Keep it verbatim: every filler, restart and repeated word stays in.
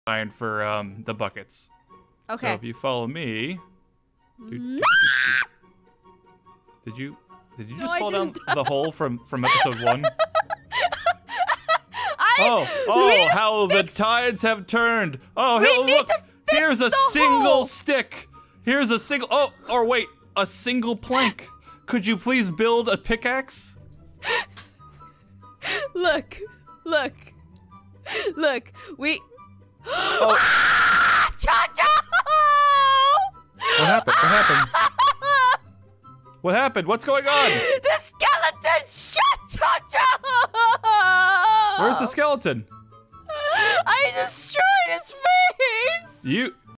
line for um the buckets. Okay. So if you follow me. Dude, did you did you just no, fall down didn't. the hole from from episode one? I, oh, oh, how the tides have turned. Oh, we hell, need look. to Here's a the single hole. stick. Here's a single. Oh, or wait, a single plank. Could you please build a pickaxe? Look, look, look. We. Oh. Ah, Jojo! What happened? What happened? What happened? What's going on? The skeleton shot Jojo! Where's the skeleton? I destroyed his face! You